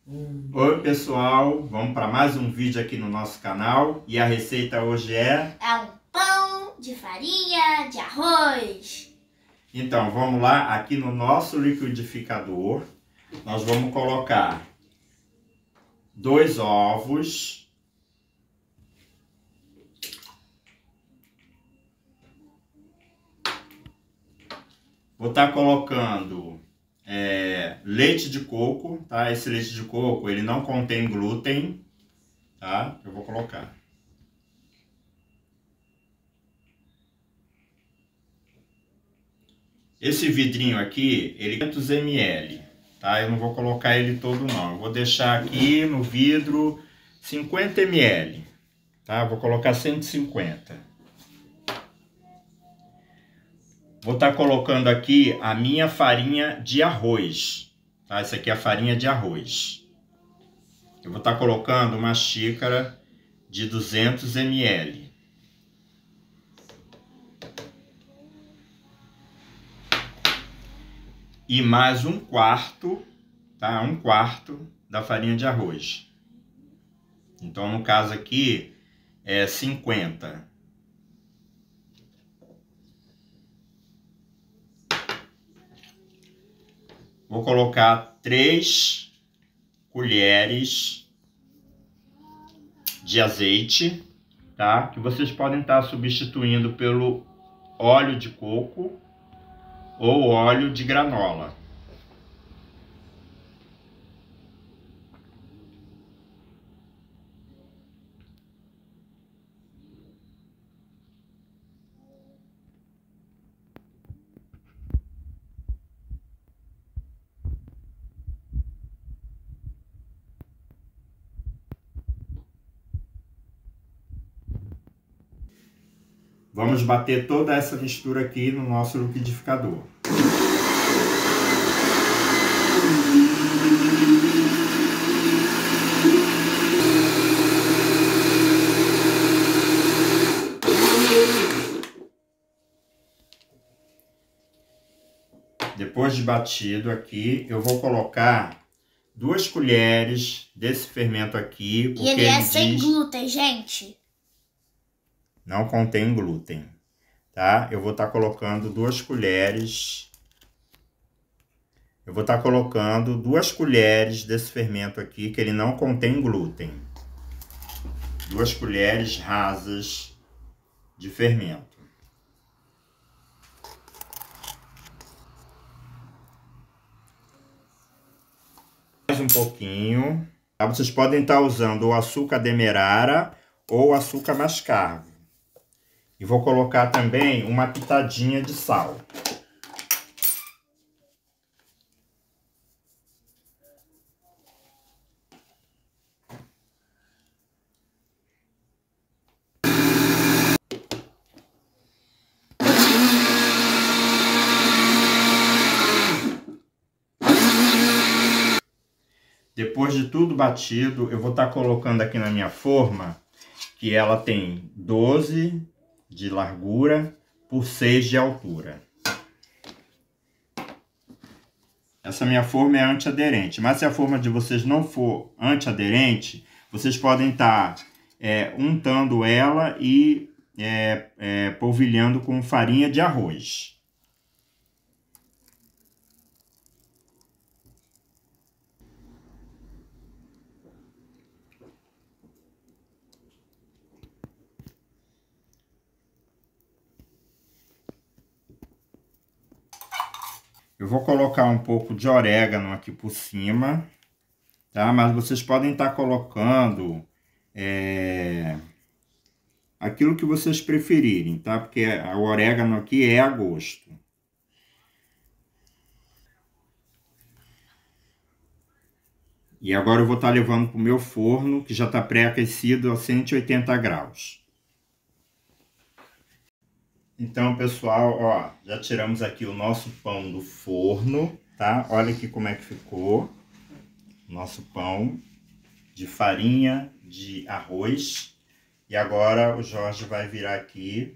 Oi pessoal, vamos para mais um vídeo aqui no nosso canal e a receita hoje é um pão de farinha de arroz. Então vamos lá, aqui no nosso liquidificador nós vamos colocar 2 ovos, vou estar colocando leite de coco, tá? Esse leite de coco ele não contém glúten, tá? Eu vou colocar. Esse vidrinho aqui, ele é 500 ml, tá? Eu não vou colocar ele todo não, eu vou deixar aqui no vidro 50 ml, tá? Vou colocar 150. Vou estar colocando aqui a minha farinha de arroz, tá? Essa aqui é a farinha de arroz. Eu vou estar colocando uma xícara de 200 ml. E mais 1/4, tá? 1/4 da farinha de arroz. Então, no caso aqui, é 50. Vou colocar 3 colheres de azeite, tá? Que vocês podem estar substituindo pelo óleo de coco ou óleo de granola. Vamos bater toda essa mistura aqui no nosso liquidificador. Depois de batido aqui, eu vou colocar 2 colheres desse fermento aqui. Porque e ele é sem glúten, gente. Não contém glúten, tá? Eu vou estar colocando 2 colheres. Eu vou estar colocando 2 colheres desse fermento aqui, que ele não contém glúten. 2 colheres rasas de fermento. Mais um pouquinho. Tá? Vocês podem estar usando o açúcar demerara ou o açúcar mascavo. E vou colocar também uma pitadinha de sal. Depois de tudo batido, eu vou estar colocando aqui na minha forma, que ela tem 12 de largura por 6 de altura. Essa minha forma é antiaderente, mas se a forma de vocês não for antiaderente, vocês podem estar untando ela e polvilhando com farinha de arroz. Eu vou colocar um pouco de orégano aqui por cima, tá? Mas vocês podem estar colocando aquilo que vocês preferirem, tá? Porque o orégano aqui é a gosto. E agora eu vou estar levando para o meu forno, que já está pré-aquecido a 180 graus. Então, pessoal, ó, já tiramos aqui o nosso pão do forno, tá? Olha aqui como é que ficou. Nosso pão de farinha de arroz. E agora o Jorge vai virar aqui.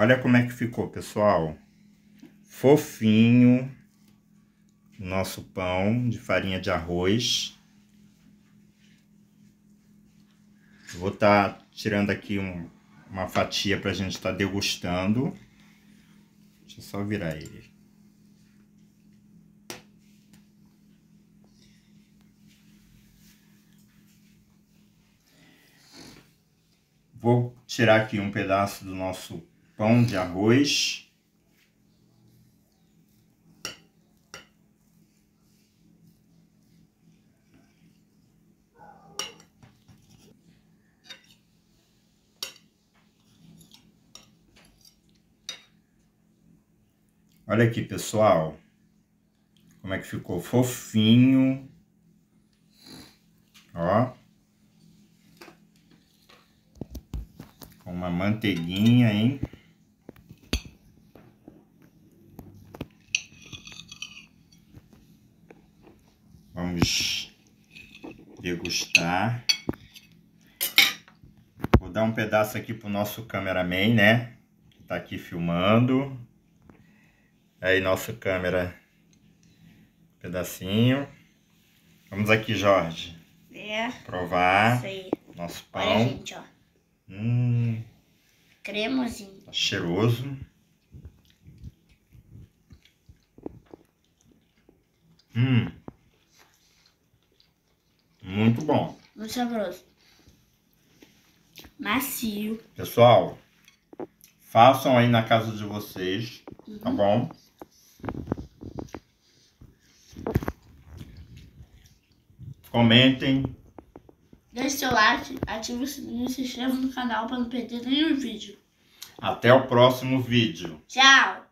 Olha como é que ficou, pessoal. Fofinho. Nosso pão de farinha de arroz. Vou estar tirando aqui uma fatia para a gente estar degustando. Deixa eu só virar ele. Vou tirar aqui um pedaço do nosso pão de arroz. Olha aqui, pessoal, como é que ficou fofinho, ó, com uma manteiguinha, hein? Vamos degustar. Vou dar um pedaço aqui pro nosso cameraman, né, que tá aqui filmando. Aí, nossa câmera, pedacinho. Vamos aqui, Jorge. Provar. Isso aí. Nosso pão. Olha, gente, ó. Cremosinho. Tá cheiroso. Muito bom. Muito saboroso. Macio. Pessoal, façam aí na casa de vocês, tá bom? Comentem. Deixe seu like, ative o sininho e se inscreva no canal para não perder nenhum vídeo. Até o próximo vídeo. Tchau!